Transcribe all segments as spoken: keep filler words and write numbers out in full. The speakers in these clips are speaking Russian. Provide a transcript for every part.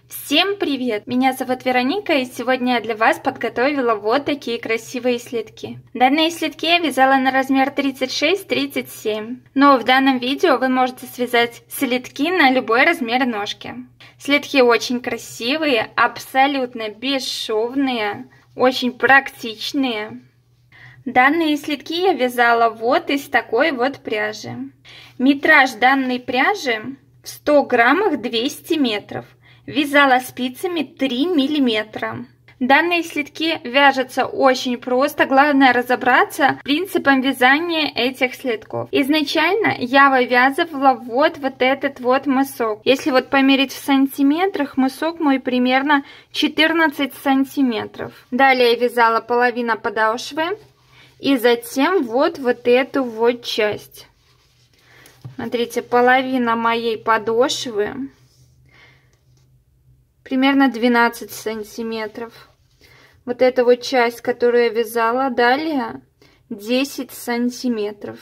Всем привет! Меня зовут Вероника, и сегодня я для вас подготовила вот такие красивые следки. Данные следки я вязала на размер тридцать шесть тридцать семь, но в данном видео вы можете связать следки на любой размер ножки. Следки очень красивые, абсолютно бесшовные, очень практичные. Данные следки я вязала вот из такой вот пряжи. Метраж данной пряжи в ста граммах двести метров. Вязала спицами три миллиметра. Данные следки вяжутся очень просто, главное разобраться принципом вязания этих следков. Изначально я вывязывала вот, вот этот вот мысок. Если вот померить в сантиметрах, мысок мой примерно четырнадцать сантиметров. Далее я вязала половина подошвы и затем вот, вот эту вот часть. Смотрите, половина моей подошвы. Примерно двенадцать сантиметров. Вот эта вот часть, которую я вязала, далее десять сантиметров.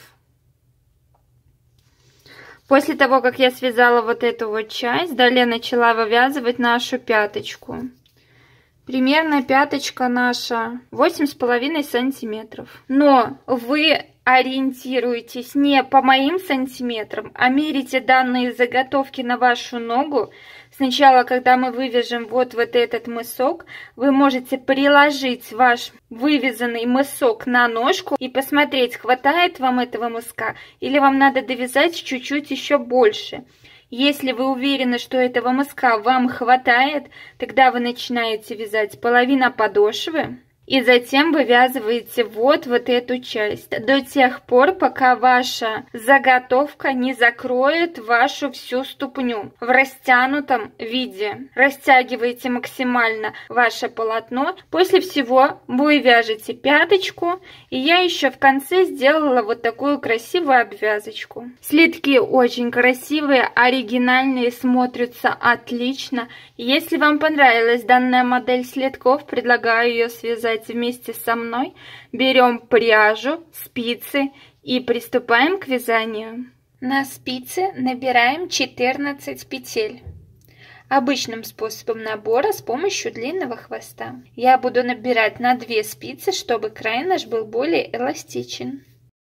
После того, как я связала вот эту вот часть, далее начала вывязывать нашу пяточку. Примерно пяточка наша восемь с половиной сантиметров. Но вы ориентируйтесь не по моим сантиметрам, а мерите данные заготовки на вашу ногу. Сначала, когда мы вывяжем вот, вот этот мысок, вы можете приложить ваш вывязанный мысок на ножку и посмотреть, хватает вам этого мыска или вам надо довязать чуть-чуть еще больше. Если вы уверены, что этого мыска вам хватает, тогда вы начинаете вязать половина подошвы. И затем вывязываете вот, вот эту часть до тех пор, пока ваша заготовка не закроет вашу всю ступню в растянутом виде. Растягиваете максимально ваше полотно. После всего вы вяжете пяточку. И я еще в конце сделала вот такую красивую обвязочку. Следки очень красивые, оригинальные, смотрятся отлично. Если вам понравилась данная модель следков, предлагаю ее связать вместе со мной. Берем пряжу, спицы и приступаем к вязанию. На спицы набираем четырнадцать петель. Обычным способом набора с помощью длинного хвоста. Я буду набирать на две спицы, чтобы край наш был более эластичен.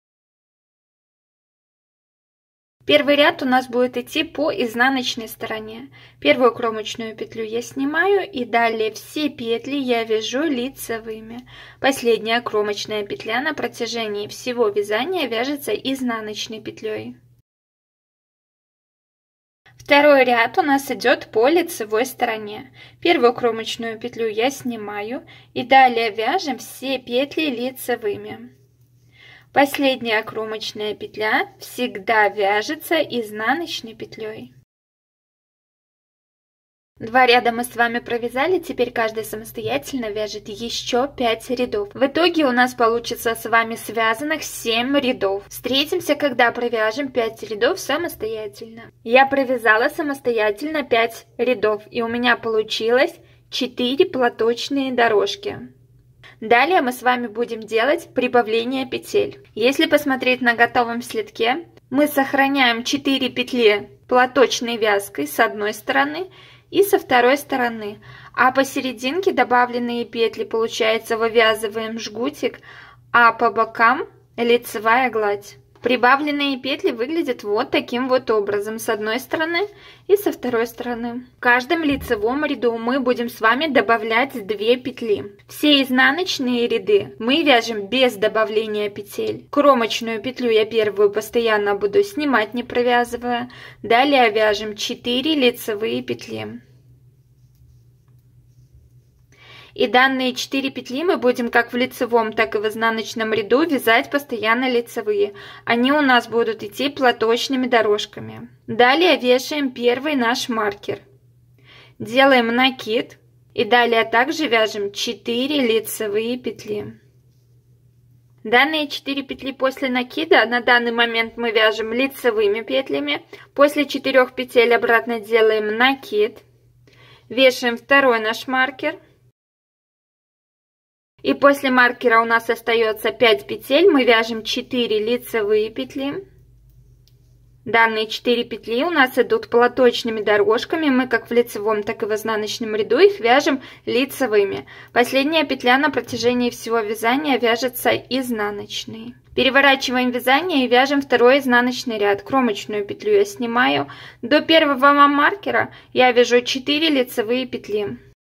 Первый ряд у нас будет идти по изнаночной стороне. Первую кромочную петлю я снимаю, и далее все петли я вяжу лицевыми. Последняя кромочная петля на протяжении всего вязания вяжется изнаночной петлей. Второй ряд у нас идет по лицевой стороне. Первую кромочную петлю я снимаю, и далее вяжем все петли лицевыми. Последняя кромочная петля всегда вяжется изнаночной петлей. Два ряда мы с вами провязали, теперь каждый самостоятельно вяжет еще пять рядов. В итоге у нас получится с вами связанных семь рядов. Встретимся, когда провяжем пять рядов самостоятельно. Я провязала самостоятельно пять рядов, и у меня получилось четыре платочные дорожки. Далее мы с вами будем делать прибавление петель. Если посмотреть на готовом следке, мы сохраняем четыре петли платочной вязкой с одной стороны и со второй стороны, а посерединке добавленные петли, получается, вывязываем жгутик, а по бокам лицевая гладь. Прибавленные петли выглядят вот таким вот образом, с одной стороны и со второй стороны. В каждом лицевом ряду мы будем с вами добавлять две петли. Все изнаночные ряды мы вяжем без добавления петель. Кромочную петлю я первую постоянно буду снимать, не провязывая. Далее вяжем четыре лицевые петли. И данные четыре петли мы будем как в лицевом, так и в изнаночном ряду вязать постоянно лицевые. Они у нас будут идти платочными дорожками. Далее вешаем первый наш маркер. Делаем накид. И далее также вяжем четыре лицевые петли. Данные четыре петли после накида на данный момент мы вяжем лицевыми петлями. После четырёх петель обратно делаем накид. Вешаем второй наш маркер. И после маркера у нас остается пять петель, мы вяжем четыре лицевые петли. Данные четыре петли у нас идут полоточными дорожками, мы как в лицевом, так и в изнаночном ряду их вяжем лицевыми. Последняя петля на протяжении всего вязания вяжется изнаночной. Переворачиваем вязание и вяжем второй изнаночный ряд. Кромочную петлю я снимаю. До первого маркера я вяжу четыре лицевые петли.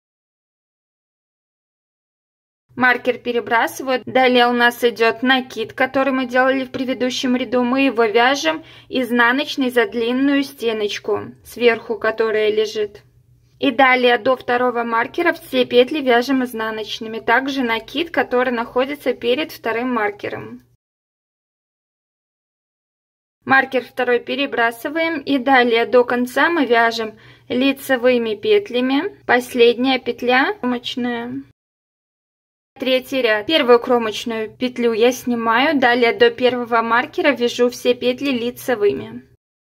Маркер перебрасываю. Далее у нас идет накид, который мы делали в предыдущем ряду. Мы его вяжем изнаночной за длинную стеночку, сверху которая лежит. И далее до второго маркера все петли вяжем изнаночными. Также накид, который находится перед вторым маркером. Маркер второй перебрасываем. И далее до конца мы вяжем лицевыми петлями. Последняя петля кромочная. Третий ряд. Первую кромочную петлю я снимаю, далее до первого маркера вяжу все петли лицевыми.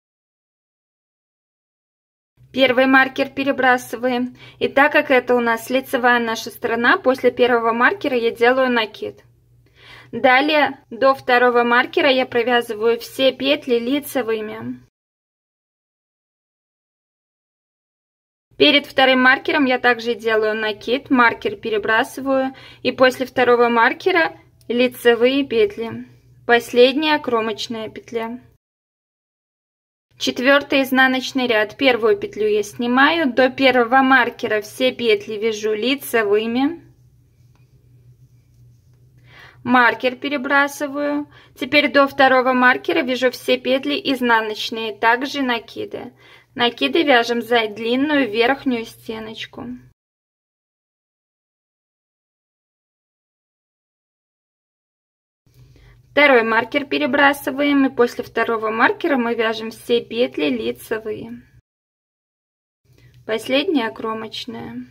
Первый маркер перебрасываем. И так как это у нас лицевая наша сторона, после первого маркера я делаю накид. Далее до второго маркера я провязываю все петли лицевыми. Перед вторым маркером я также делаю накид, маркер перебрасываю и после второго маркера лицевые петли. Последняя кромочная петля. Четвертый изнаночный ряд. Первую петлю я снимаю, до первого маркера все петли вяжу лицевыми. Маркер перебрасываю. Теперь до второго маркера вяжу все петли изнаночные, также накиды. Накиды вяжем за длинную верхнюю стеночку. Второй маркер перебрасываем, и после второго маркера мы вяжем все петли лицевые. Последняя кромочная.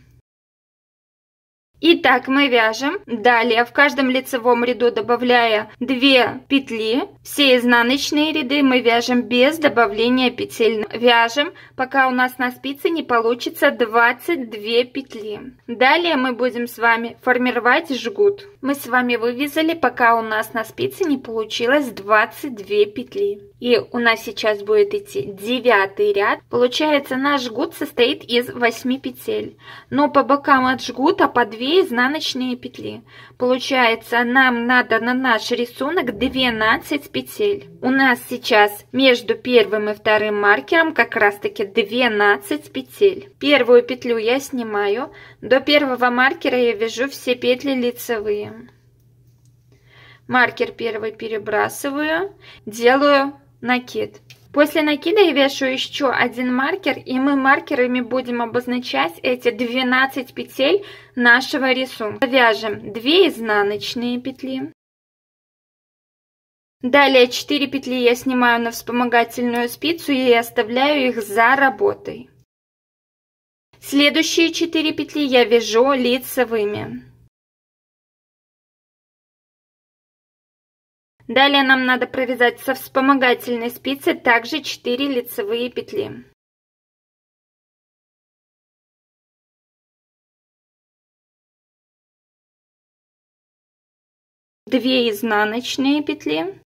Итак, мы вяжем. Далее в каждом лицевом ряду, добавляя две петли, все изнаночные ряды мы вяжем без добавления петель. Вяжем, пока у нас на спице не получится двадцать две петли. Далее мы будем с вами формировать жгут. Мы с вами вывязали, пока у нас на спице не получилось двадцать две петли. И у нас сейчас будет идти девятый ряд. Получается, наш жгут состоит из восьми петель. Но по бокам от жгута по две изнаночные петли. Получается, нам надо на наш рисунок двенадцать петель. У нас сейчас между первым и вторым маркером как раз таки двенадцать петель. Первую петлю я снимаю. До первого маркера я вяжу все петли лицевые. Маркер первый перебрасываю. Делаю накид. После накида я вяжу еще один маркер, и мы маркерами будем обозначать эти двенадцать петель нашего рисунка. Вяжем две изнаночные петли. Далее четыре петли я снимаю на вспомогательную спицу и оставляю их за работой. Следующие четыре петли я вяжу лицевыми. Далее нам надо провязать со вспомогательной спицы также четыре лицевые петли. две изнаночные петли.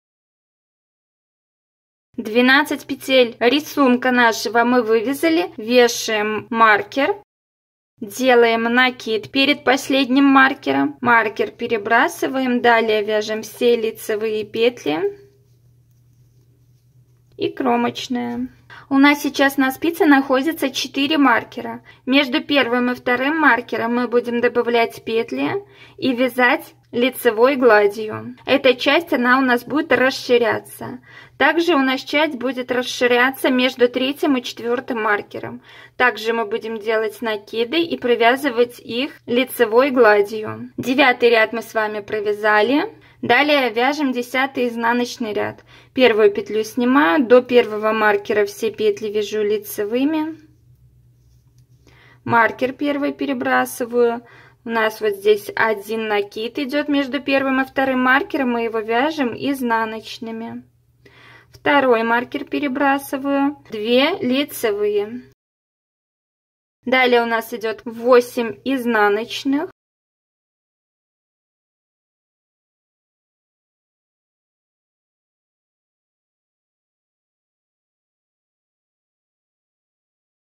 двенадцать петель рисунка нашего мы вывязали. Вешаем маркер. Делаем накид перед последним маркером. Маркер перебрасываем. Далее вяжем все лицевые петли. И кромочная. У нас сейчас на спице находится четыре маркера. Между первым и вторым маркером мы будем добавлять петли и вязать лицевой гладью. Эта часть, она у нас будет расширяться. Также у нас часть будет расширяться между третьим и четвертым маркером. Также мы будем делать накиды и провязывать их лицевой гладью. Девятый ряд мы с вами провязали. Далее вяжем десятый изнаночный ряд. Первую петлю снимаю, до первого маркера все петли вяжу лицевыми. Маркер первый перебрасываю. У нас вот здесь один накид идет между первым и вторым маркером, мы его вяжем изнаночными. Второй маркер перебрасываю, две лицевые. Далее у нас идет восемь изнаночных.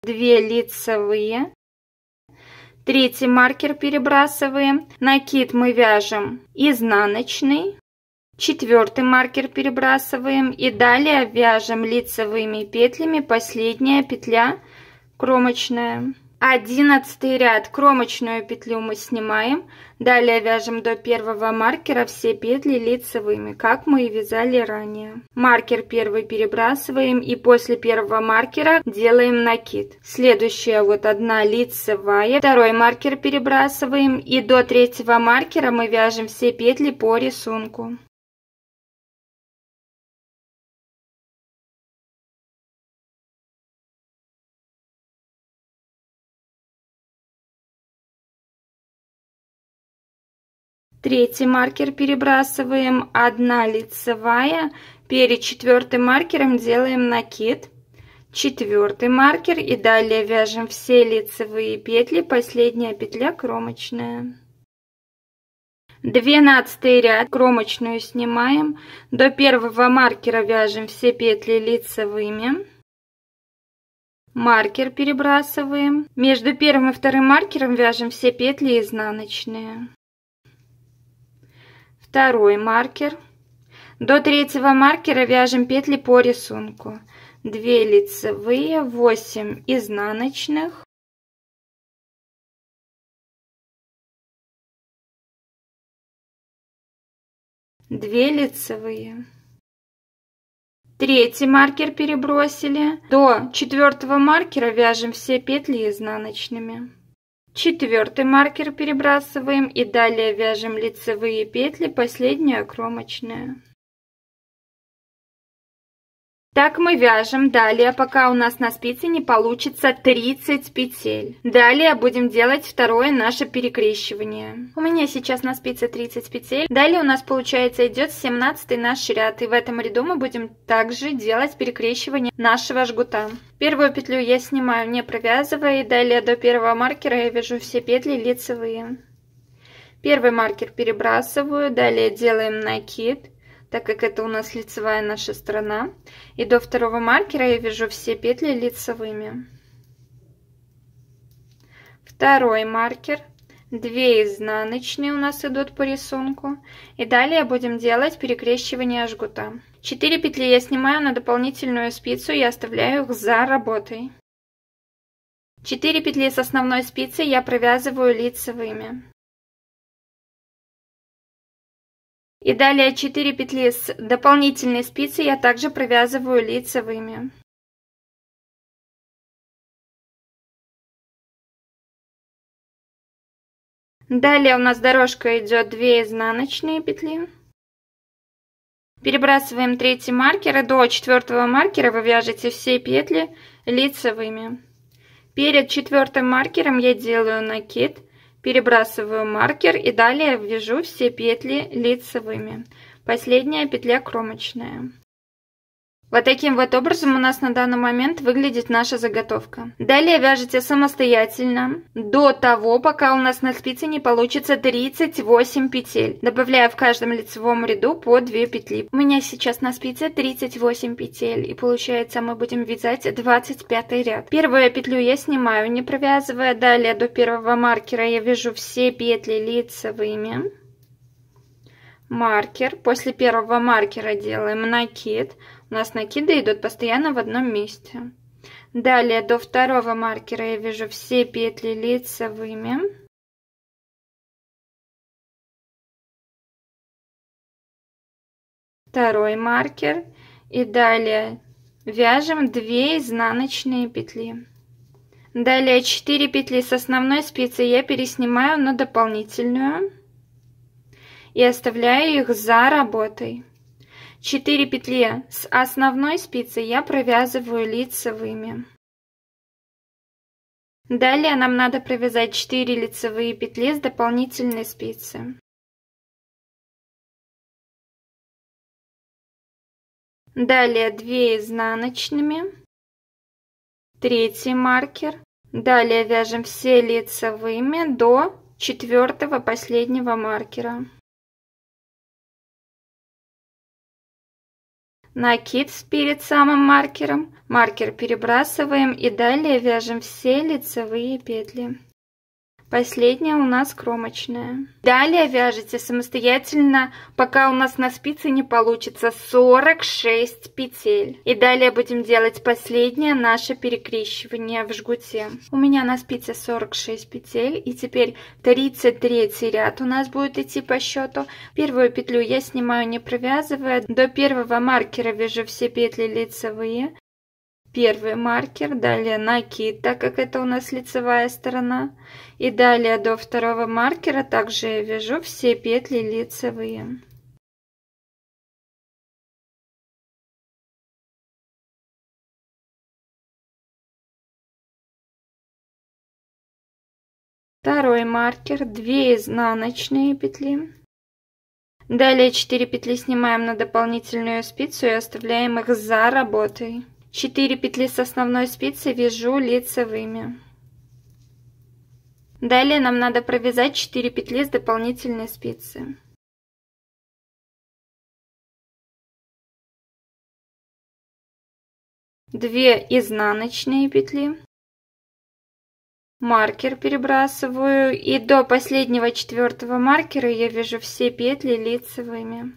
две лицевые. Третий маркер перебрасываем. Накид мы вяжем изнаночный. Четвертый маркер перебрасываем. И далее вяжем лицевыми петлями последняя петля кромочная. Одиннадцатый ряд, кромочную петлю мы снимаем. Далее вяжем до первого маркера все петли лицевыми, как мы и вязали ранее. Маркер первый перебрасываем и после первого маркера делаем накид. Следующая вот одна лицевая. Второй маркер перебрасываем и до третьего маркера мы вяжем все петли по рисунку. Третий маркер перебрасываем, одна лицевая, перед четвертым маркером делаем накид, четвертый маркер и далее вяжем все лицевые петли, последняя петля кромочная. Двенадцатый ряд, кромочную снимаем, до первого маркера вяжем все петли лицевыми. Маркер перебрасываем, между первым и вторым маркером вяжем все петли изнаночные. Второй маркер. До третьего маркера вяжем петли по рисунку. две лицевые, восемь изнаночных. две лицевые. Третий маркер перебросили. До четвертого маркера вяжем все петли изнаночными. Четвертый маркер перебрасываем и далее вяжем лицевые петли, последняя кромочная. Так мы вяжем далее, пока у нас на спице не получится тридцать петель. Далее будем делать второе наше перекрещивание. У меня сейчас на спице тридцать петель. Далее у нас получается идет семнадцатый наш ряд. И в этом ряду мы будем также делать перекрещивание нашего жгута. Первую петлю я снимаю, не провязывая. И далее до первого маркера я вяжу все петли лицевые. Первый маркер перебрасываю. Далее делаем накид, так как это у нас лицевая наша сторона. И до второго маркера я вяжу все петли лицевыми. Второй маркер, две изнаночные у нас идут по рисунку. И далее будем делать перекрещивание жгута. четыре петли я снимаю на дополнительную спицу и оставляю их за работой. четыре петли с основной спицы я провязываю лицевыми. И далее четыре петли с дополнительной спицы я также провязываю лицевыми. Далее у нас дорожка идет две изнаночные петли. Перебрасываем третий маркер и до четвертого маркера вы вяжете все петли лицевыми. Перед четвертым маркером я делаю накид. Перебрасываю маркер и далее вяжу все петли лицевыми. Последняя петля кромочная. Вот таким вот образом у нас на данный момент выглядит наша заготовка. Далее вяжете самостоятельно до того, пока у нас на спице не получится тридцать восемь петель, добавляя в каждом лицевом ряду по две петли. У меня сейчас на спице тридцать восемь петель, и получается мы будем вязать двадцать пятый ряд. Первую петлю я снимаю, не провязывая. Далее до первого маркера я вяжу все петли лицевыми. Маркер. После первого маркера делаем накид. У нас накиды идут постоянно в одном месте. Далее до второго маркера я вяжу все петли лицевыми. Второй маркер. И далее вяжем две изнаночные петли. Далее четыре петли с основной спицы я переснимаю на дополнительную. И оставляю их за работой. четыре петли с основной спицы я провязываю лицевыми. Далее нам надо провязать четыре лицевые петли с дополнительной спицы. Далее две изнаночными. Третий маркер. Далее вяжем все лицевыми до четвертого последнего маркера. накид перед самым маркером, маркер перебрасываем и далее вяжем все лицевые петли. Последняя у нас кромочная. Далее вяжите самостоятельно, пока у нас на спице не получится сорок шесть петель. И далее будем делать последнее наше перекрещивание в жгуте. У меня на спице сорок шесть петель, и теперь тридцать третий ряд у нас будет идти по счету. Первую петлю я снимаю, не провязывая. До первого маркера вяжу все петли лицевые. Первый маркер, далее накид, так как это у нас лицевая сторона. И далее до второго маркера также я вяжу все петли лицевые. Второй маркер, две изнаночные петли. Далее четыре петли снимаем на дополнительную спицу и оставляем их за работой. четыре петли с основной спицы вяжу лицевыми. Далее нам надо провязать четыре петли с дополнительной спицы. две изнаночные петли. Маркер перебрасываю, и до последнего четвертого маркера я вяжу все петли лицевыми.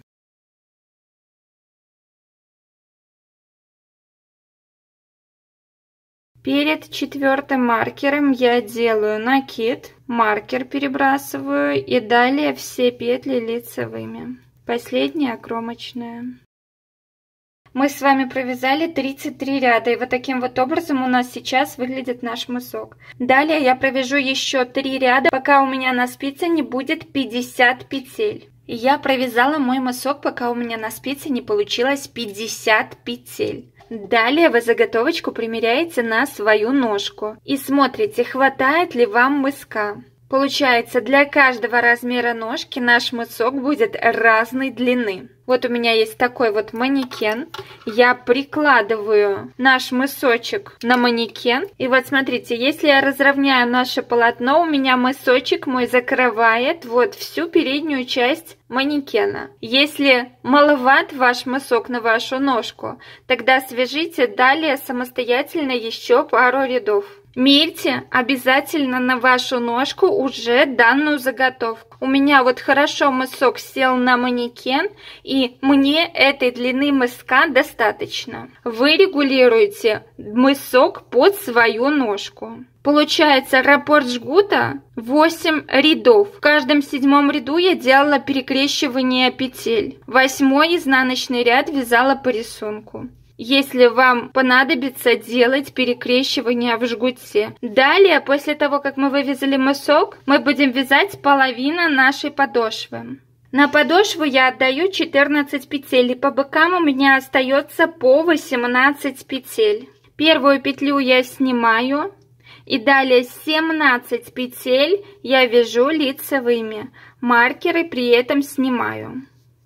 Перед четвертым маркером я делаю накид, маркер перебрасываю и далее все петли лицевыми. Последняя кромочная. Мы с вами провязали тридцать три ряда, и вот таким вот образом у нас сейчас выглядит наш мысок. Далее я провяжу еще три ряда, пока у меня на спице не будет пятьдесят петель. Я провязала мой мысок, пока у меня на спице не получилось пятьдесят петель. Далее вы заготовочку примеряете на свою ножку и смотрите, хватает ли вам мыска. Получается, для каждого размера ножки наш мысок будет разной длины. Вот у меня есть такой вот манекен. Я прикладываю наш мысочек на манекен. И вот смотрите, если я разровняю наше полотно, у меня мысочек мой закрывает вот всю переднюю часть манекена. Если маловат ваш мысок на вашу ножку, тогда свяжите далее самостоятельно еще пару рядов. Мерьте обязательно на вашу ножку уже данную заготовку. У меня вот хорошо мысок сел на манекен, и мне этой длины мыска достаточно. Вы регулируете мысок под свою ножку. Получается раппорт жгута восемь рядов. В каждом седьмом ряду я делала перекрещивание петель. Восьмой изнаночный ряд вязала по рисунку. Если вам понадобится делать перекрещивание в жгуте. Далее, после того, как мы вывязали мысок, мы будем вязать половину нашей подошвы. На подошву я отдаю четырнадцать петель, и по бокам у меня остается по восемнадцать петель. Первую петлю я снимаю, и далее семнадцать петель я вяжу лицевыми. Маркеры при этом снимаю.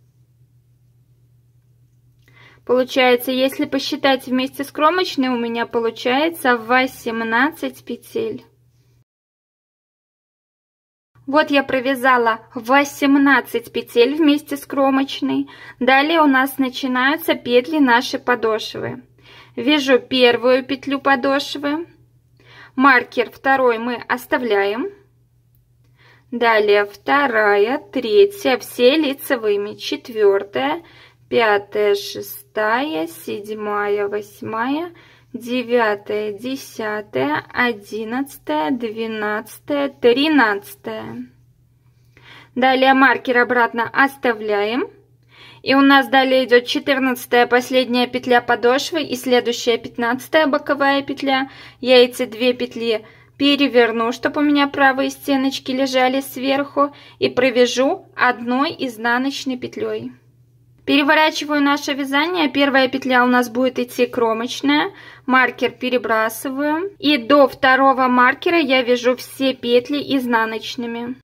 Получается, если посчитать вместе с кромочной, у меня получается восемнадцать петель. Вот я провязала восемнадцать петель вместе с кромочной. Далее у нас начинаются петли нашей подошвы. Вяжу первую петлю подошвы. Маркер второй мы оставляем. Далее вторая, третья, все лицевыми. Четвертая, пятая, шестая, седьмая, восьмая, девятая, десятая, одиннадцатая, двенадцатая, тринадцатая. Далее маркер обратно оставляем. И у нас далее идет четырнадцатая последняя петля подошвы и следующая пятнадцатая боковая петля. Я эти две петли переверну, чтобы у меня правые стеночки лежали сверху, и провяжу одной изнаночной петлей. Переворачиваю наше вязание. Первая петля у нас будет идти кромочная. Маркер перебрасываю. И до второго маркера я вяжу все петли изнаночными.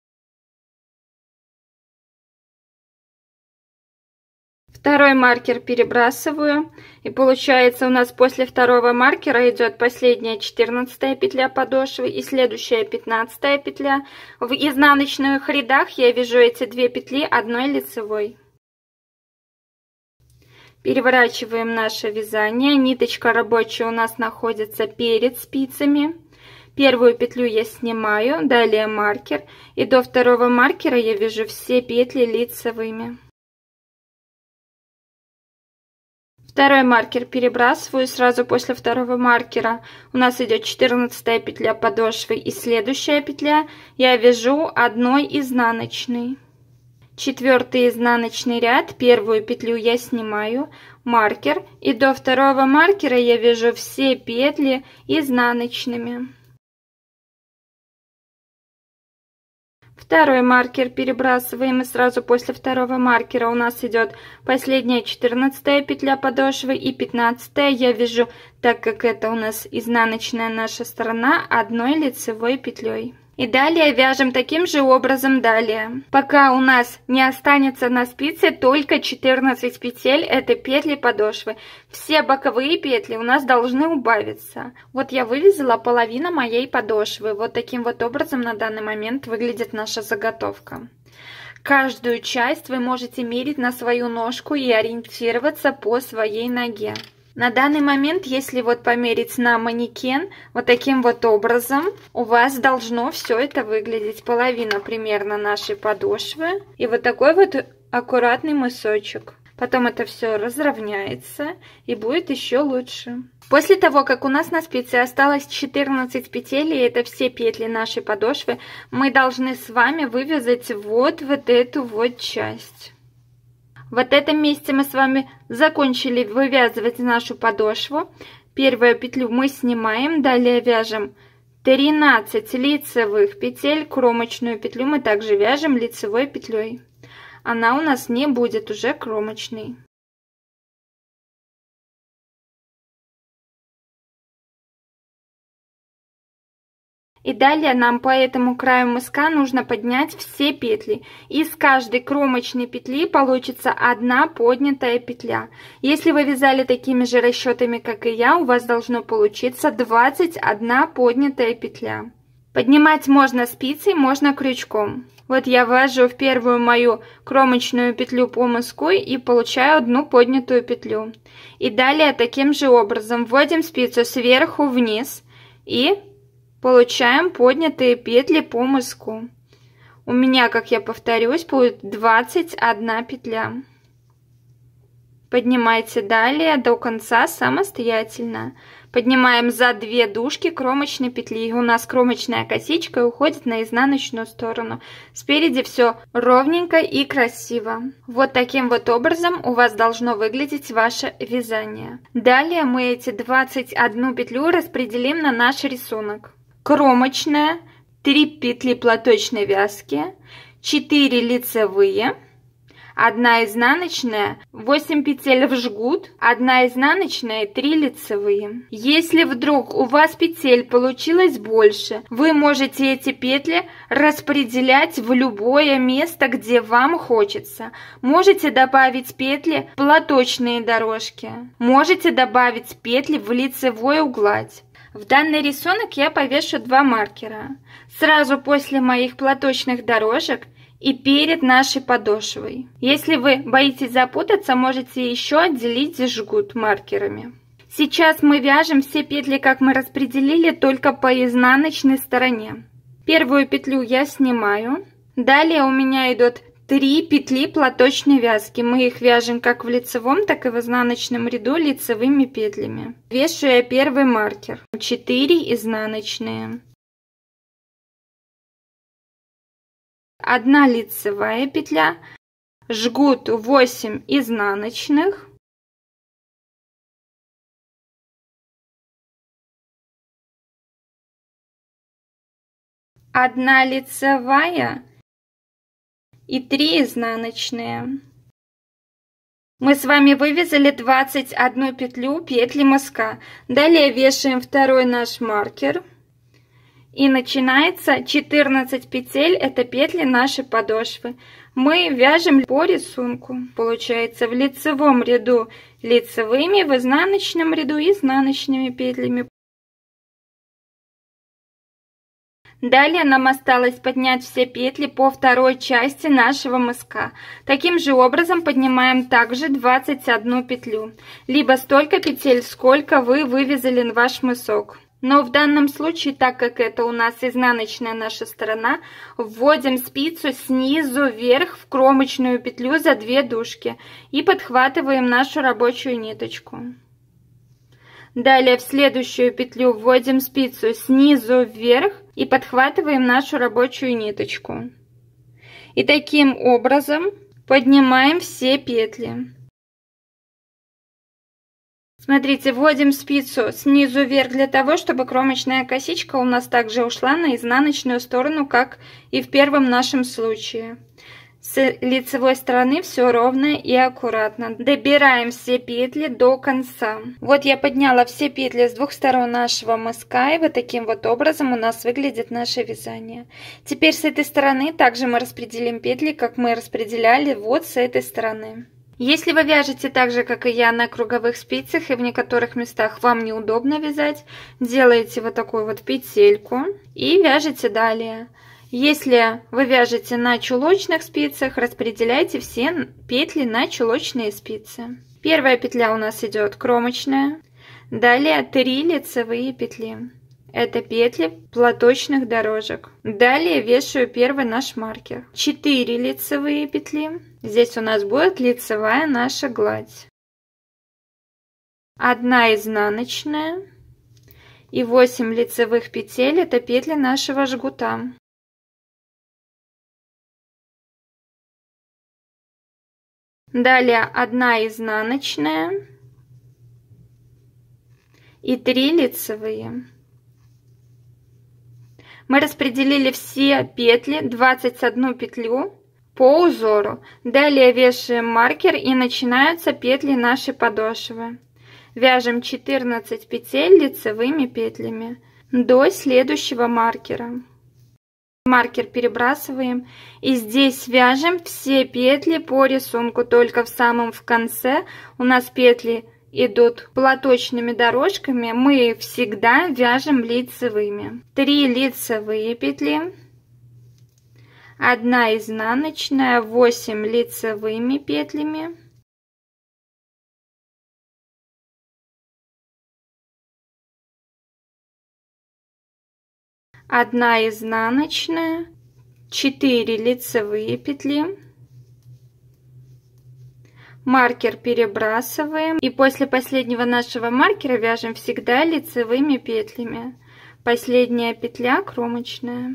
Второй маркер перебрасываю. И получается, у нас после второго маркера идет последняя четырнадцатая петля подошвы и следующая пятнадцатая петля. В изнаночных рядах я вяжу эти две петли одной лицевой. Переворачиваем наше вязание. Ниточка рабочая у нас находится перед спицами. Первую петлю я снимаю, далее маркер. И до второго маркера я вяжу все петли лицевыми. Второй маркер перебрасываю. Сразу после второго маркера у нас идет четырнадцатая петля подошвы и следующая петля. Я вяжу одной изнаночной. Четвертый изнаночный ряд, первую петлю я снимаю, маркер, и до второго маркера я вяжу все петли изнаночными. Второй маркер перебрасываем, и сразу после второго маркера у нас идет последняя четырнадцатая петля подошвы и пятнадцатая я вяжу, так как это у нас изнаночная наша сторона, одной лицевой петлей. И далее вяжем таким же образом далее, пока у нас не останется на спице только четырнадцать петель, это петли подошвы. Все боковые петли у нас должны убавиться. Вот я вывязала половину моей подошвы. Вот таким вот образом на данный момент выглядит наша заготовка. Каждую часть вы можете мерить на свою ножку и ориентироваться по своей ноге. На данный момент, если вот померить на манекен, вот таким вот образом, у вас должно все это выглядеть. Половина примерно нашей подошвы и вот такой вот аккуратный мысочек. Потом это все разровняется и будет еще лучше. После того, как у нас на спице осталось четырнадцать петель, и это все петли нашей подошвы, мы должны с вами вывязать вот, вот эту вот часть. В этом месте мы с вами закончили вывязывать нашу подошву. Первую петлю мы снимаем, далее вяжем тринадцать лицевых петель, кромочную петлю мы также вяжем лицевой петлей. Она у нас не будет уже кромочной. И далее нам по этому краю мыска нужно поднять все петли. Из каждой кромочной петли получится одна поднятая петля. Если вы вязали такими же расчетами, как и я, у вас должно получиться двадцать одна поднятая петля. Поднимать можно спицей, можно крючком. Вот я ввожу в первую мою кромочную петлю по мыску и получаю одну поднятую петлю. И далее таким же образом вводим спицу сверху вниз и получаем поднятые петли по мыску. У меня, как я повторюсь, будет двадцать одна петля. Поднимайте далее до конца самостоятельно. Поднимаем за две дужки кромочной петли. У нас кромочная косичка уходит на изнаночную сторону. Спереди все ровненько и красиво. Вот таким вот образом у вас должно выглядеть ваше вязание. Далее мы эти двадцать одну петлю распределим на наш рисунок. Кромочная, три петли платочной вязки, четыре лицевые, одна изнаночная, восемь петель в жгут, одна изнаночная и три лицевые. Если вдруг у вас петель получилось больше, вы можете эти петли распределять в любое место, где вам хочется. Можете добавить петли в платочные дорожки, можете добавить петли в лицевую гладь. В данный рисунок я повешу два маркера. Сразу после моих платочных дорожек и перед нашей подошвой. Если вы боитесь запутаться, можете еще отделить жгут маркерами. Сейчас мы вяжем все петли, как мы распределили, только по изнаночной стороне. Первую петлю я снимаю. Далее у меня идут три петли платочной вязки. Мы их вяжем как в лицевом, так и в изнаночном ряду лицевыми петлями. Вешу я первый маркер. четыре изнаночные. Одна лицевая петля. Жгут восемь изнаночных. Одна лицевая и три изнаночные. Мы с вами вывязали двадцать одну петлю петли мыска. Далее вешаем второй наш маркер. И начинается четырнадцать петель, это петли нашей подошвы. Мы вяжем по рисунку. Получается в лицевом ряду лицевыми, в изнаночном ряду изнаночными петлями. Далее нам осталось поднять все петли по второй части нашего мыска. Таким же образом поднимаем также двадцать одну петлю, либо столько петель, сколько вы вывязали ваш мысок. Но в данном случае, так как это у нас изнаночная наша сторона, вводим спицу снизу вверх в кромочную петлю за две дужки и подхватываем нашу рабочую ниточку. Далее в следующую петлю вводим спицу снизу вверх и подхватываем нашу рабочую ниточку. И таким образом поднимаем все петли. Смотрите, вводим спицу снизу вверх для того, чтобы кромочная косичка у нас также ушла на изнаночную сторону, как и в первом нашем случае. С лицевой стороны все ровно и аккуратно. Добираем все петли до конца. Вот я подняла все петли с двух сторон нашего мыска, и вот таким вот образом у нас выглядит наше вязание. Теперь с этой стороны также мы распределим петли, как мы распределяли вот с этой стороны. Если вы вяжете так же, как и я, на круговых спицах, и в некоторых местах вам неудобно вязать, делаете вот такую вот петельку и вяжете далее. Если вы вяжете на чулочных спицах, распределяйте все петли на чулочные спицы. Первая петля у нас идет кромочная, далее три лицевые петли. Это петли платочных дорожек. Далее вешаю первый наш маркер. четыре лицевые петли. Здесь у нас будет лицевая наша гладь. Одна изнаночная. И восемь лицевых петель. Это петли нашего жгута. Далее одна изнаночная. И три лицевые. Мы распределили все петли, двадцать одну петлю по узору. Далее вешаем маркер и начинаются петли нашей подошвы. Вяжем четырнадцать петель лицевыми петлями до следующего маркера. Маркер перебрасываем и здесь вяжем все петли по рисунку, только в самом в конце у нас петли идут платочными дорожками, мы всегда вяжем лицевыми. три лицевые петли, одна изнаночная, восемь лицевыми петлями, одна изнаночная, четыре лицевые петли. Маркер перебрасываем и после последнего нашего маркера вяжем всегда лицевыми петлями. Последняя петля кромочная.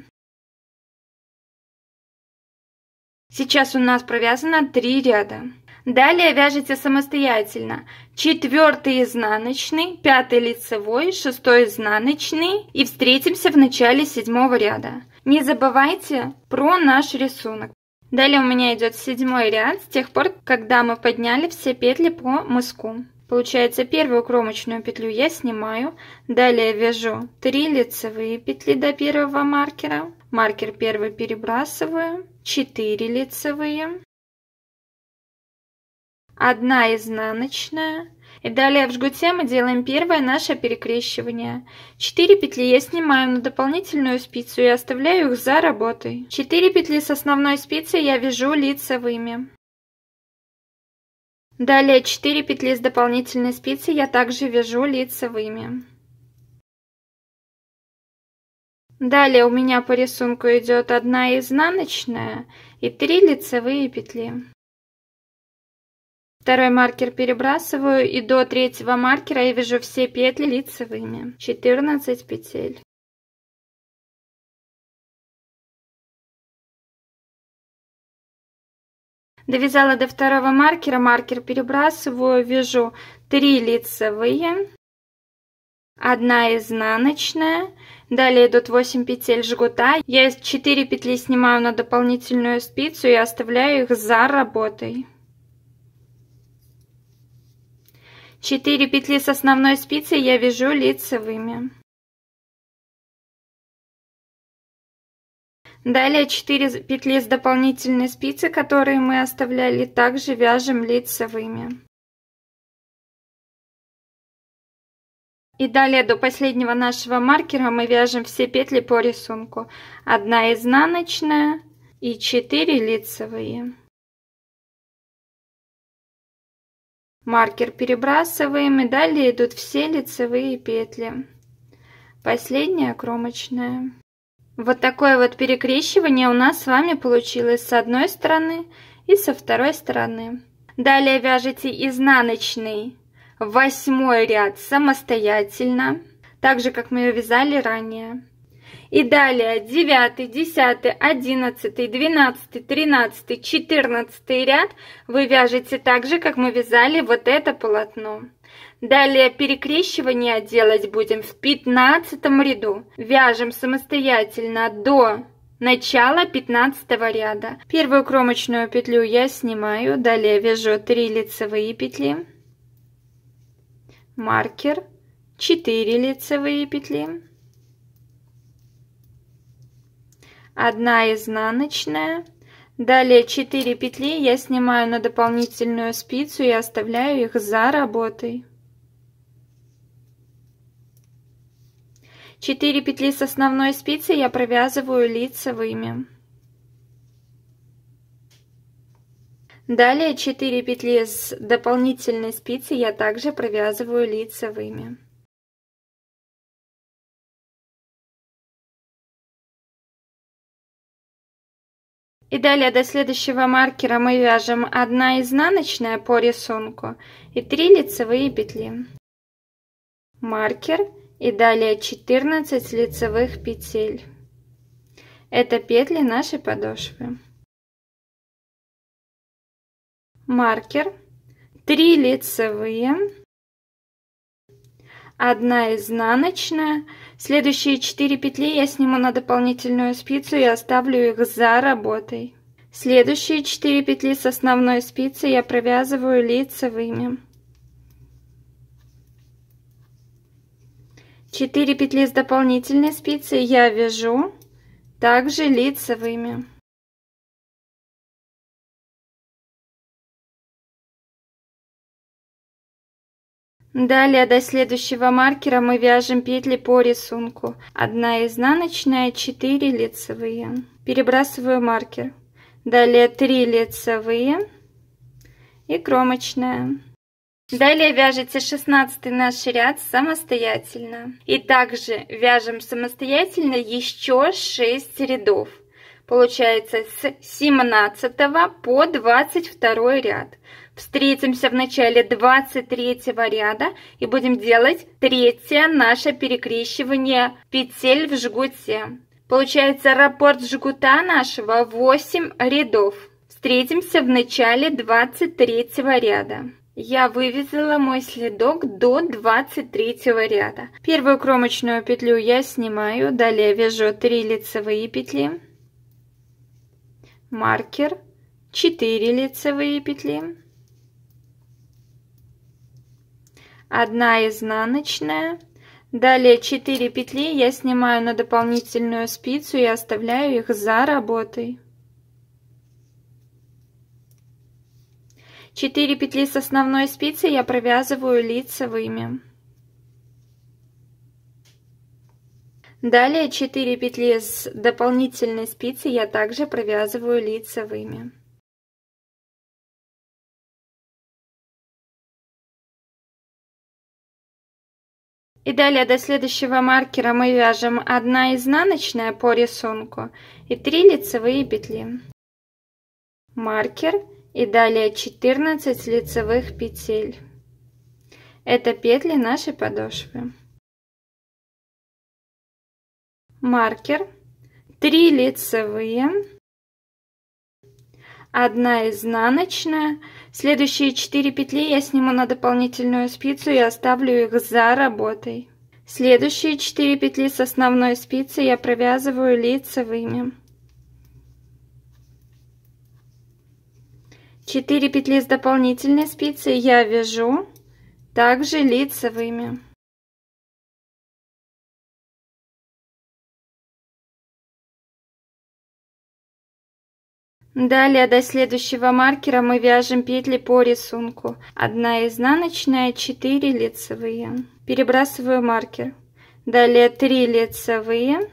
Сейчас у нас провязано три ряда. Далее вяжите самостоятельно. Четвертый изнаночный, пятый лицевой, шестой изнаночный и встретимся в начале седьмого ряда. Не забывайте про наш рисунок. Далее у меня идет седьмой ряд, с тех пор, когда мы подняли все петли по мыску. Получается, первую кромочную петлю я снимаю, далее вяжу три лицевые петли до первого маркера, маркер первый перебрасываю, четыре лицевые, одна изнаночная. И далее в жгуте мы делаем первое наше перекрещивание. четыре петли я снимаю на дополнительную спицу и оставляю их за работой. четыре петли с основной спицы я вяжу лицевыми. Далее четыре петли с дополнительной спицы я также вяжу лицевыми. Далее у меня по рисунку идет одна изнаночная и три лицевые петли. Второй маркер перебрасываю и до третьего маркера я вяжу все петли лицевыми. четырнадцать петель. Довязала до второго маркера, маркер перебрасываю, вяжу три лицевые, одна изнаночная, далее идут восемь петель жгута. Я четыре петли снимаю на дополнительную спицу и оставляю их за работой. четыре петли с основной спицы я вяжу лицевыми. Далее четыре петли с дополнительной спицы, которые мы оставляли, также вяжем лицевыми. И далее до последнего нашего маркера мы вяжем все петли по рисунку. Одна изнаночная и четыре лицевые. Маркер перебрасываем, и далее идут все лицевые петли. Последняя кромочная. Вот такое вот перекрещивание у нас с вами получилось с одной стороны и со второй стороны. Далее вяжите изнаночный восьмой ряд самостоятельно, так же как мы ее вязали ранее. И далее девятый, десятый, одиннадцатый, двенадцатый, тринадцатый, четырнадцатый ряд вы вяжете так же, как мы вязали вот это полотно. Далее перекрещивание делать будем в пятнадцатом ряду. Вяжем самостоятельно до начала пятнадцатого ряда. Первую кромочную петлю я снимаю, далее вяжу три лицевые петли, маркер, четыре лицевые петли, одна изнаночная, далее четыре петли я снимаю на дополнительную спицу и оставляю их за работой. четыре петли с основной спицы я провязываю лицевыми. Далее четыре петли с дополнительной спицы я также провязываю лицевыми. И далее до следующего маркера мы вяжем одна изнаночная по рисунку и три лицевые петли. Маркер. И далее четырнадцать лицевых петель. Это петли нашей подошвы. Маркер, три лицевые, одна изнаночная. Следующие четыре петли я сниму на дополнительную спицу и оставлю их за работой. Следующие четыре петли с основной спицы я провязываю лицевыми. четыре петли с дополнительной спицы я вяжу также лицевыми. Далее до следующего маркера мы вяжем петли по рисунку. одна изнаночная, четыре лицевые. Перебрасываю маркер. Далее три лицевые и кромочная. Далее вяжете шестнадцатый наш ряд самостоятельно. И также вяжем самостоятельно еще шесть рядов. Получается с семнадцатого по двадцать второй ряд. Встретимся в начале двадцать третьего ряда и будем делать третье наше перекрещивание петель в жгуте. Получается раппорт жгута нашего восемь рядов. Встретимся в начале двадцать третьего ряда. Я вывязала мой следок до двадцать третьего ряда. Первую кромочную петлю я снимаю, далее вяжу три лицевые петли, маркер, четыре лицевые петли, одна изнаночная, далее четыре петли я снимаю на дополнительную спицу и оставляю их за работой. четыре петли с основной спицы я провязываю лицевыми. Далее четыре петли с дополнительной спицы я также провязываю лицевыми. И далее до следующего маркера мы вяжем одна изнаночная по рисунку и три лицевые петли. Маркер. И далее четырнадцать лицевых петель. Это петли нашей подошвы. Маркер, три лицевые, одна изнаночная. Следующие четыре петли я сниму на дополнительную спицу и оставлю их за работой. Следующие четыре петли с основной спицы я провязываю лицевыми. четыре петли с дополнительной спицы я вяжу также лицевыми. Далее до следующего маркера мы вяжем петли по рисунку. одна изнаночная, четыре лицевые. Перебрасываю маркер. Далее три лицевые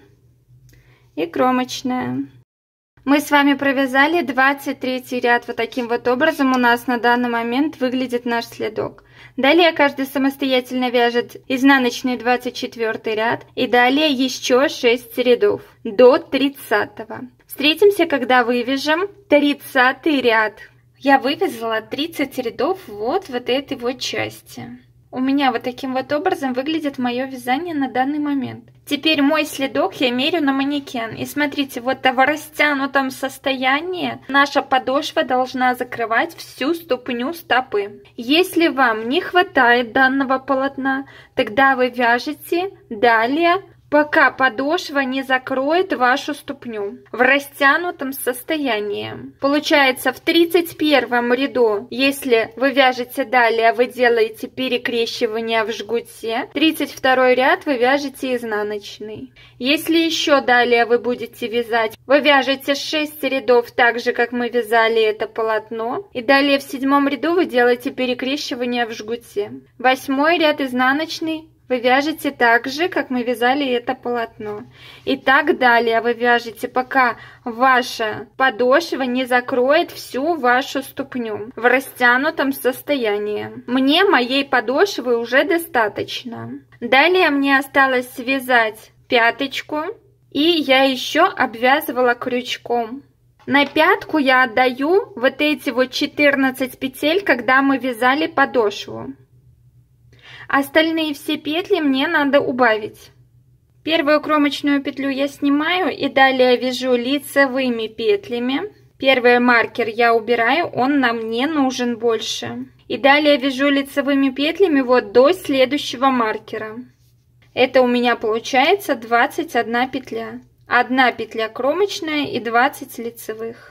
и кромочная. Мы с вами провязали двадцать третий ряд. Вот таким вот образом у нас на данный момент выглядит наш следок. Далее каждый самостоятельно вяжет изнаночный двадцать четвёртый ряд. И далее еще шесть рядов до тридцатого. Встретимся, когда вывяжем тридцатый ряд. Я вывязала тридцать рядов вот в этой вот части. У меня вот таким вот образом выглядит мое вязание на данный момент. Теперь мой следок я мерю на манекен. И смотрите, вот в растянутом состоянии наша подошва должна закрывать всю ступню стопы. Если вам не хватает данного полотна, тогда вы вяжете далее, пока подошва не закроет вашу ступню в растянутом состоянии. Получается, в тридцать первом ряду, если вы вяжете далее, вы делаете перекрещивание в жгуте. тридцать второй ряд вы вяжете изнаночный. Если еще далее вы будете вязать, вы вяжете шесть рядов так же, как мы вязали это полотно. И далее в седьмом ряду вы делаете перекрещивание в жгуте. Восьмой ряд изнаночный. Вы вяжете так же, как мы вязали это полотно. И так далее вы вяжете, пока ваша подошва не закроет всю вашу ступню в растянутом состоянии. Мне моей подошвы уже достаточно. Далее мне осталось связать пяточку, и я еще обвязывала крючком. На пятку я отдаю вот эти вот четырнадцать петель, когда мы вязали подошву. Остальные все петли мне надо убавить. Первую кромочную петлю я снимаю и далее вяжу лицевыми петлями. Первый маркер я убираю, он нам не нужен больше. И далее вяжу лицевыми петлями вот до следующего маркера. Это у меня получается двадцать одна петля. одна петля кромочная и двадцать лицевых.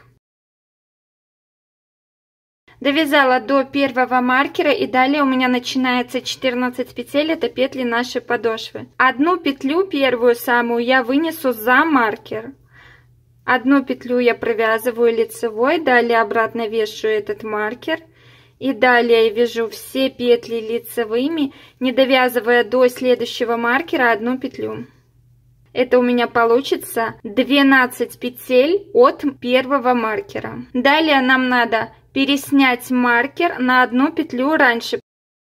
Довязала до первого маркера, и далее у меня начинается четырнадцать петель, это петли нашей подошвы. Одну петлю, первую самую, я вынесу за маркер. Одну петлю я провязываю лицевой, далее обратно вешаю этот маркер. И далее вяжу все петли лицевыми, не довязывая до следующего маркера одну петлю. Это у меня получится двенадцать петель от первого маркера. Далее нам надо переснять маркер на одну петлю раньше.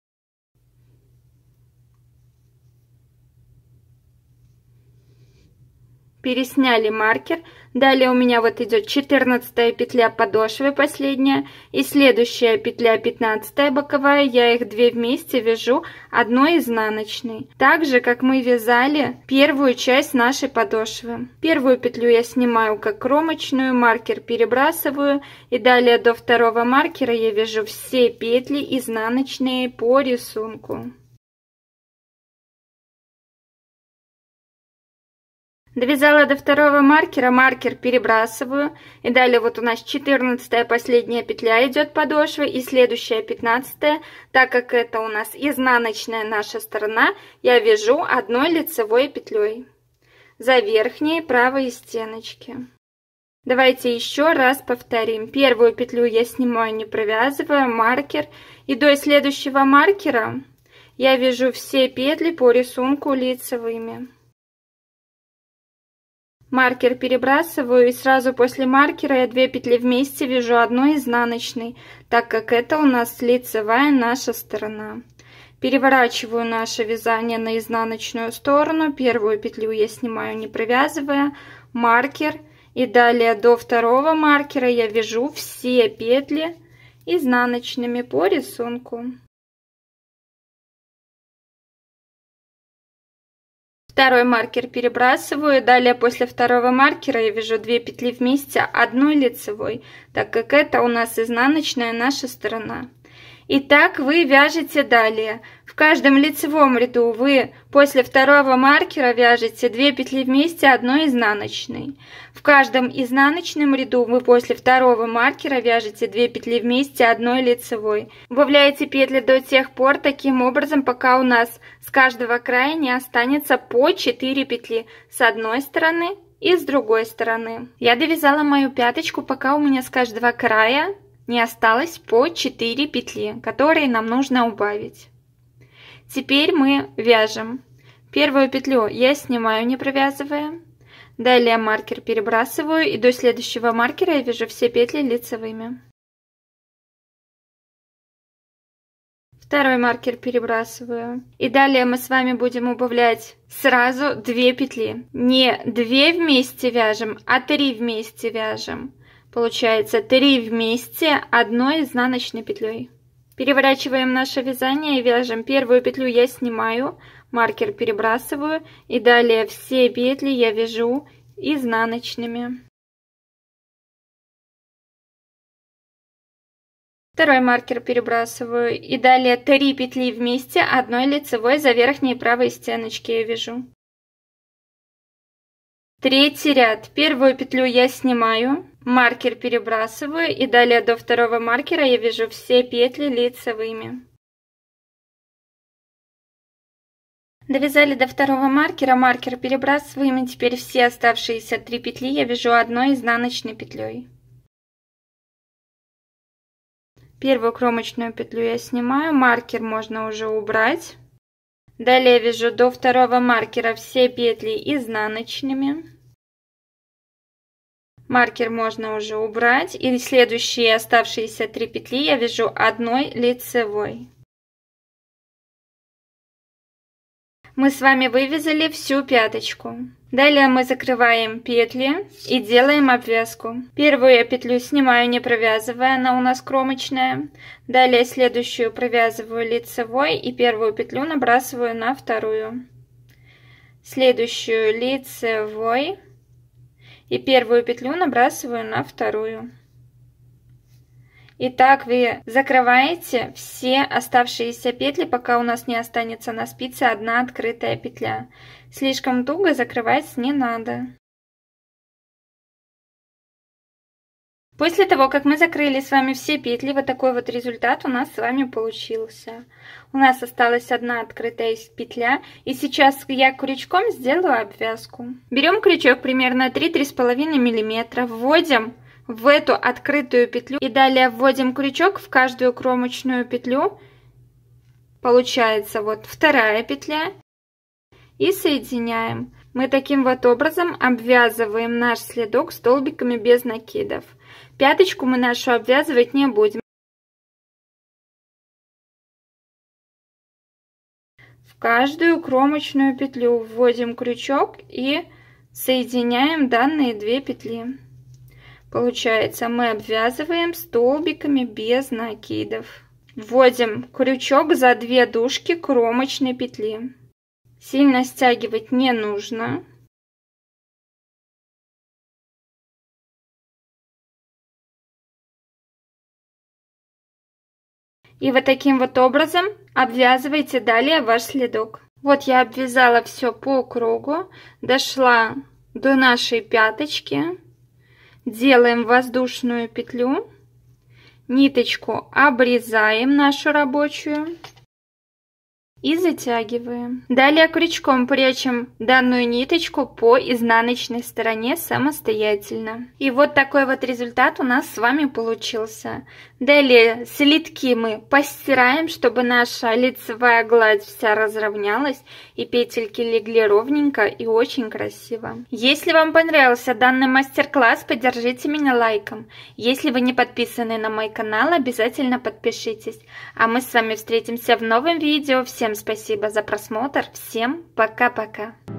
Пересняли маркер. Далее у меня вот идет четырнадцатая петля подошвы, последняя, и следующая петля пятнадцатая боковая. Я их две вместе вяжу одной изнаночной, так же как мы вязали первую часть нашей подошвы. Первую петлю я снимаю как кромочную, маркер перебрасываю, и далее до второго маркера я вяжу все петли изнаночные по рисунку. Довязала до второго маркера, маркер перебрасываю, и далее вот у нас четырнадцатая последняя петля идет подошвы, и следующая пятнадцатая, так как это у нас изнаночная наша сторона, я вяжу одной лицевой петлей за верхние правые стеночки. Давайте еще раз повторим. Первую петлю я снимаю, не провязывая, маркер, и до следующего маркера я вяжу все петли по рисунку лицевыми. Маркер перебрасываю, и сразу после маркера я две петли вместе вяжу одной изнаночной, так как это у нас лицевая наша сторона. Переворачиваю наше вязание на изнаночную сторону, первую петлю я снимаю, не провязывая, маркер, и далее до второго маркера я вяжу все петли изнаночными по рисунку. Второй маркер перебрасываю, далее после второго маркера я вяжу две петли вместе одной лицевой, так как это у нас изнаночная наша сторона. И так вы вяжете далее. В каждом лицевом ряду вы после второго маркера вяжете две петли вместе одной изнаночной. В каждом изнаночном ряду вы после второго маркера вяжете две петли вместе одной лицевой. Убавляете петли до тех пор таким образом, пока у нас с каждого края не останется по четыре петли с одной стороны и с другой стороны. Я довязала мою пяточку, пока у меня с каждого края не осталось по четыре петли, которые нам нужно убавить. Теперь мы вяжем. Первую петлю я снимаю, не провязывая. Далее маркер перебрасываю, и до следующего маркера я вяжу все петли лицевыми. Второй маркер перебрасываю. И далее мы с вами будем убавлять сразу две петли. Не две вместе вяжем, а три вместе вяжем. Получается три вместе одной изнаночной петлей. Переворачиваем наше вязание и вяжем. Первую петлю я снимаю, маркер перебрасываю, и далее все петли я вяжу изнаночными. Второй маркер перебрасываю, и далее три петли вместе одной лицевой за верхние правые стеночки я вяжу. Третий ряд. Первую петлю я снимаю, маркер перебрасываю, и далее до второго маркера я вяжу все петли лицевыми. Довязали до второго маркера, маркер перебрасываем, и теперь все оставшиеся три петли я вяжу одной изнаночной петлей. Первую кромочную петлю я снимаю, маркер можно уже убрать. Далее вяжу до второго маркера все петли изнаночными. Маркер можно уже убрать, и следующие оставшиеся три петли я вяжу одной лицевой. Мы с вами вывязали всю пяточку. Далее мы закрываем петли и делаем обвязку. Первую я петлю снимаю, не провязывая, она у нас кромочная. Далее следующую провязываю лицевой и первую петлю набрасываю на вторую. Следующую лицевой и первую петлю набрасываю на вторую. И так вы закрываете все оставшиеся петли, пока у нас не останется на спице одна открытая петля. Слишком туго закрывать не надо. После того, как мы закрыли с вами все петли, вот такой вот результат у нас с вами получился. У нас осталась одна открытая петля, и сейчас я крючком сделаю обвязку. Берем крючок примерно три-три с половиной миллиметра, вводим в эту открытую петлю и далее вводим крючок в каждую кромочную петлю. Получается вот вторая петля и соединяем. Мы таким вот образом обвязываем наш следок столбиками без накидов. Пяточку мы нашу обвязывать не будем. В каждую кромочную петлю вводим крючок и соединяем данные две петли. Получается, мы обвязываем столбиками без накидов. Вводим крючок за две дужки кромочной петли. Сильно стягивать не нужно. И вот таким вот образом обвязывайте далее ваш следок. Вот я обвязала все по кругу, дошла до нашей пяточки. Делаем воздушную петлю, ниточку обрезаем нашу рабочую и затягиваем. Далее крючком прячем данную ниточку по изнаночной стороне самостоятельно. И вот такой вот результат у нас с вами получился. Далее слитки мы постираем, чтобы наша лицевая гладь вся разровнялась и петельки легли ровненько и очень красиво. Если вам понравился данный мастер-класс, поддержите меня лайком. Если вы не подписаны на мой канал, обязательно подпишитесь. А мы с вами встретимся в новом видео. Всем спасибо за просмотр. Всем пока-пока.